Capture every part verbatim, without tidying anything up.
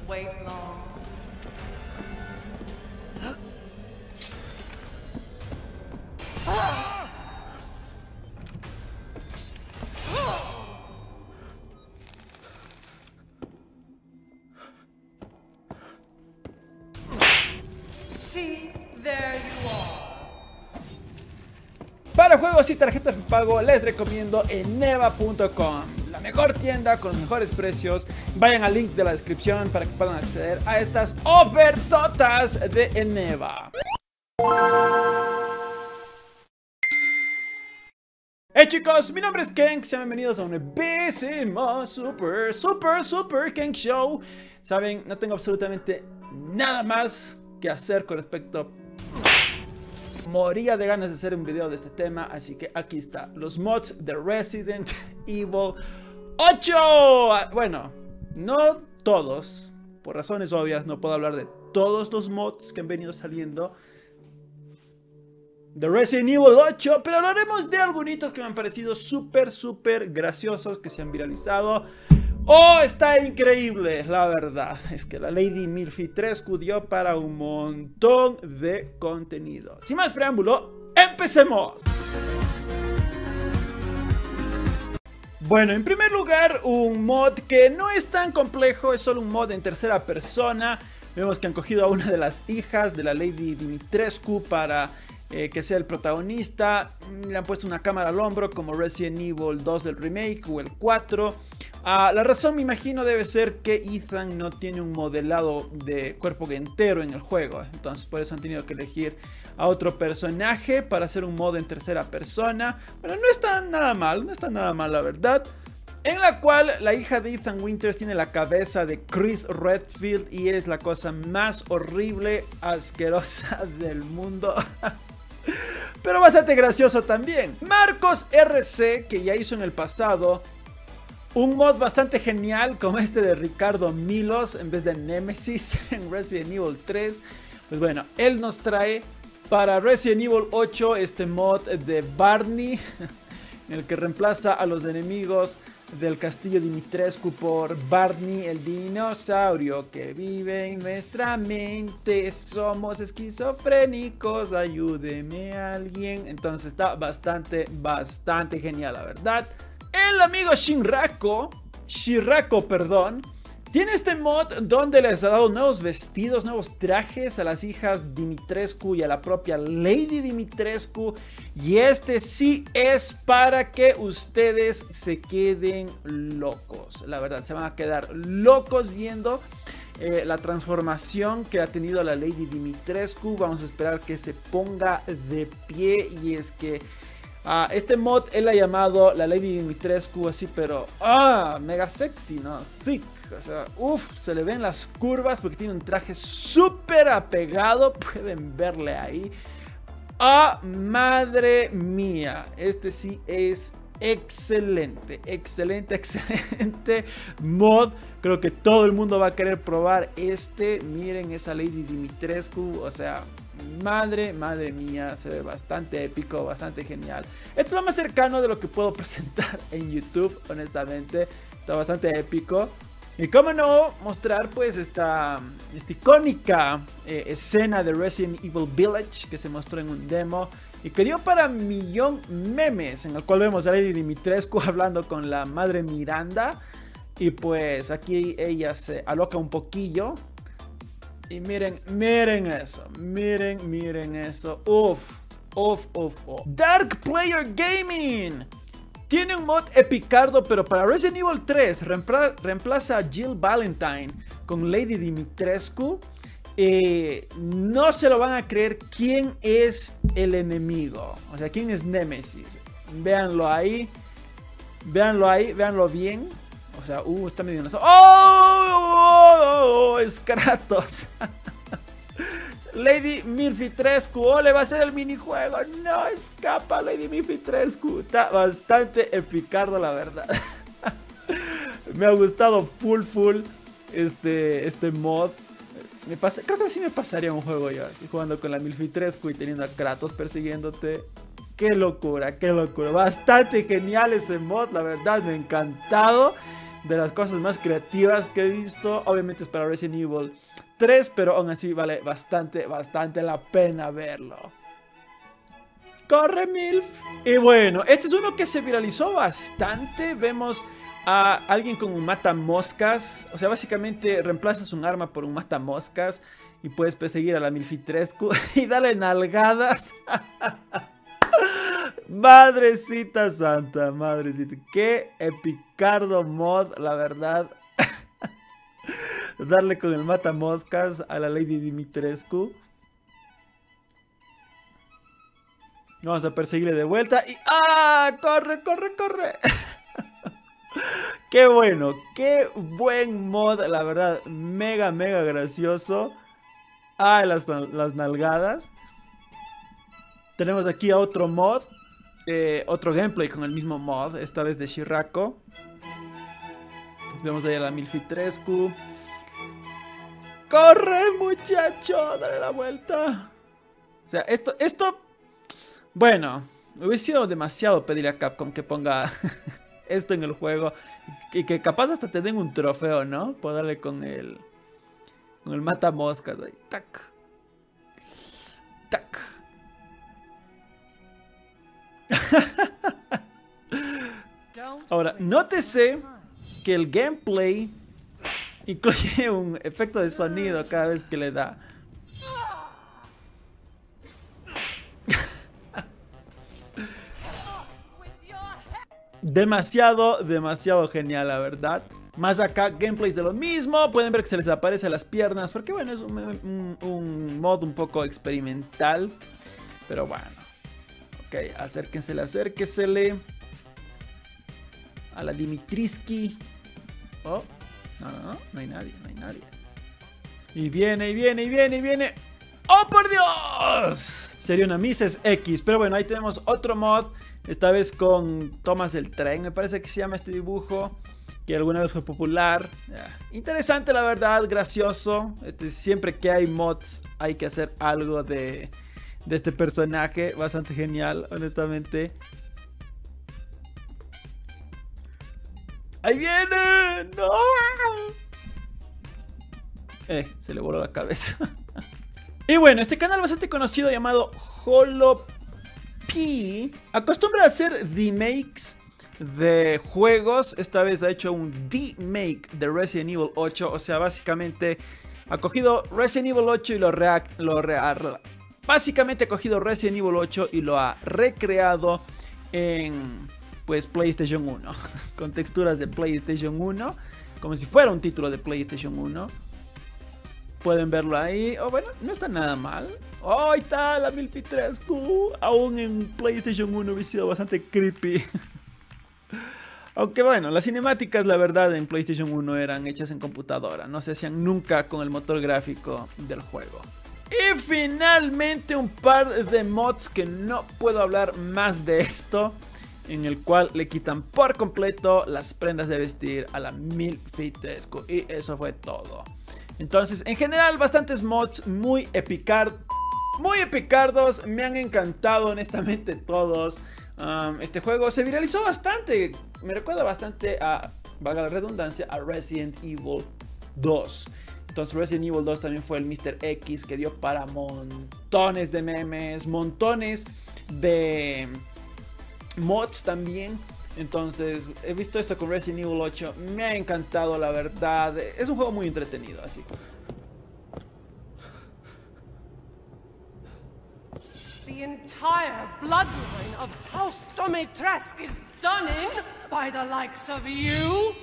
wait long. See, there you are. Para juegos y tarjetas de pago les recomiendo eneva punto com, la mejor tienda con los mejores precios. Vayan al link de la descripción para que puedan acceder a estas ofertotas de Eneva. Hey chicos, mi nombre es Kenk, sean bienvenidos a un bellísimo super, super, super Kenk Show. Saben, no tengo absolutamente nada más que hacer con respecto. Moría de ganas de hacer un video de este tema, así que aquí está, los mods de Resident Evil ocho. Bueno, no todos, por razones obvias no puedo hablar de todos los mods que han venido saliendo de Resident Evil ocho, pero hablaremos de algunos que me han parecido súper, súper graciosos, que se han viralizado. ¡Oh, está increíble! La verdad es que la Lady Milfitrescu dio para un montón de contenido. Sin más preámbulo, ¡empecemos! Bueno, en primer lugar, un mod que no es tan complejo, es solo un mod en tercera persona. Vemos que han cogido a una de las hijas de la Lady Dimitrescu para eh, que sea el protagonista. Le han puesto una cámara al hombro como Resident Evil dos del remake o el cuatro. Uh, la razón, me imagino, debe ser que Ethan no tiene un modelado de cuerpo entero en el juego. Entonces por eso han tenido que elegir a otro personaje para hacer un mod en tercera persona. Bueno, no está nada mal, no está nada mal la verdad. En la cual la hija de Ethan Winters tiene la cabeza de Chris Redfield y es la cosa más horrible, asquerosa del mundo. Pero bastante gracioso también. Marcos R C, que ya hizo en el pasado un mod bastante genial como este de Ricardo Milos en vez de Nemesis en Resident Evil tres. Pues bueno, él nos trae para Resident Evil ocho este mod de Barney, en el que reemplaza a los enemigos del castillo Dimitrescu por Barney, el dinosaurio que vive en nuestra mente. Somos esquizofrénicos, ayúdeme alguien. Entonces está bastante, bastante genial, la verdad. El amigo Shinrako, Shirako, perdón, tiene este mod donde les ha dado nuevos vestidos, nuevos trajes a las hijas Dimitrescu y a la propia Lady Dimitrescu. Y este sí es para que ustedes se queden locos. La verdad, se van a quedar locos viendo eh, la transformación que ha tenido la Lady Dimitrescu. Vamos a esperar que se ponga de pie y es que... Uh, este mod él ha llamado la Lady Dimitrescu así, pero ah, mega sexy, ¿no? Thick, o sea, uff, se le ven las curvas porque tiene un traje súper apegado, pueden verle ahí. Ah, madre mía, este sí es excelente, excelente, excelente mod. Creo que todo el mundo va a querer probar este. Miren esa Lady Dimitrescu, o sea... Madre, madre mía, se ve bastante épico, bastante genial. Esto es lo más cercano de lo que puedo presentar en YouTube, honestamente. Está bastante épico. Y cómo no mostrar pues esta, esta icónica eh, escena de Resident Evil Village que se mostró en un demo y que dio para millón memes, en el cual vemos a Lady Dimitrescu hablando con la madre Miranda. Y pues aquí ella se aloca un poquillo. Y miren, miren eso, miren, miren eso, uff, uff, uff, uff. Dark Player Gaming tiene un mod epicardo, pero para Resident Evil tres reempla reemplaza a Jill Valentine con Lady Dimitrescu. Eh, no se lo van a creer quién es el enemigo, o sea, quién es Nemesis. Véanlo ahí, véanlo ahí, véanlo bien. O sea, uh, está medio enlazado. ¡Oh! ¡Oh! ¡Oh! Es Kratos. Lady Milfitrescu. ¡Oh! Le va a hacer el minijuego. No, escapa Lady Milfitrescu. Está bastante epicardo, la verdad. Me ha gustado full, full este, este mod. Me pasa, creo que sí me pasaría un juego yo así, jugando con la Milfitrescu y teniendo a Kratos persiguiéndote. Qué locura, qué locura. Bastante genial ese mod, la verdad, me ha encantado. de las cosas más creativas que he visto. Obviamente es para Resident Evil tres, pero aún así vale bastante, bastante la pena verlo. ¡Corre, Milf! Y bueno, este es uno que se viralizó bastante. Vemos a alguien con un matamoscas. O sea, básicamente reemplazas un arma por un matamoscas y puedes perseguir a la Milfitrescu y darle nalgadas. Madrecita santa, madrecita. Qué epicardo mod, la verdad. Darle con el matamoscas a la Lady Dimitrescu. Vamos a perseguirle de vuelta y... ¡ah! ¡Corre, corre, corre! ¡Qué bueno! ¡Qué buen mod! La verdad, mega, mega gracioso. ¡Ah! Las, las nalgadas. Tenemos aquí a otro mod. Eh, otro gameplay con el mismo mod. Esta vez de Shirako. Vemos ahí a la Milfitrescu. ¡Corre, muchacho! ¡Dale la vuelta! O sea, esto... esto bueno, hubiese sido demasiado pedir a Capcom que ponga esto en el juego. Y que capaz hasta te den un trofeo, ¿no? Por darle con el... con el matamoscas ahí. Tac. Tac. Ahora, nótese que el gameplay incluye un efecto de sonido cada vez que le da. Demasiado, demasiado genial, la verdad. Más acá, gameplays de lo mismo. Pueden ver que se les aparece las piernas. Porque bueno, es un, un, un mod un poco experimental. Pero bueno. Ok, acérquensele, acérquensele. A la Dimitrisky. Oh, no, no, no, no hay nadie, no hay nadie. Y viene, y viene, y viene, y viene. ¡Oh, por Dios! Sería una Mises X. Pero bueno, ahí tenemos otro mod. Esta vez con Thomas el Tren, me parece que se llama este dibujo. Que alguna vez fue popular. Yeah. Interesante, la verdad, gracioso. Este, siempre que hay mods hay que hacer algo de, de este personaje. Bastante genial, honestamente. ¡Ahí viene! ¡No! Eh, se le voló la cabeza. Y bueno, este canal bastante conocido llamado Holo P acostumbra a hacer remakes de juegos. Esta vez ha hecho un remake de Resident Evil ocho. O sea, básicamente ha cogido Resident Evil ocho y lo, rea lo rea básicamente ha cogido Resident Evil ocho y lo ha recreado en pues PlayStation uno. Con texturas de PlayStation uno. Como si fuera un título de PlayStation uno. Pueden verlo ahí. Oh, bueno, no está nada mal. Oh, ahí está la Milfitrescu. Aún en PlayStation uno hubiera sido bastante creepy. Aunque bueno, las cinemáticas, la verdad, en PlayStation uno eran hechas en computadora. No se hacían nunca con el motor gráfico del juego. Y finalmente un par de mods que no puedo hablar más de esto. En el cual le quitan por completo las prendas de vestir a la Milfitrescu. Y eso fue todo. Entonces, en general, bastantes mods muy epicard, muy epicardos. Me han encantado, honestamente, todos. Um, este juego se viralizó bastante. Me recuerda bastante a, valga la redundancia, a Resident Evil dos. Entonces, Resident Evil dos también fue el míster X que dio para montones de memes, montones de mods también. Entonces, he visto esto con Resident Evil ocho. Me ha encantado, la verdad. Es un juego muy entretenido, así. The entire bloodline of House Dimitrescu is done in by the likes of you.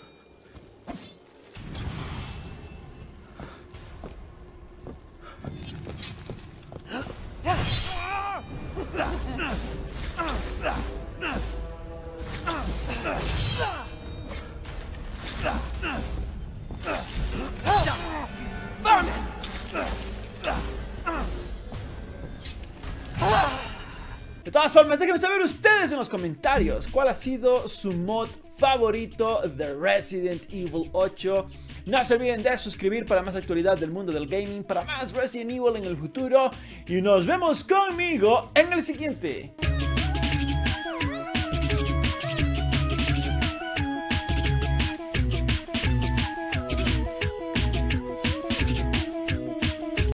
De todas formas, déjenme saber ustedes en los comentarios cuál ha sido su mod favorito de Resident Evil ocho. No se olviden de suscribir para más actualidad del mundo del gaming, para más Resident Evil en el futuro. Y nos vemos conmigo en el siguiente.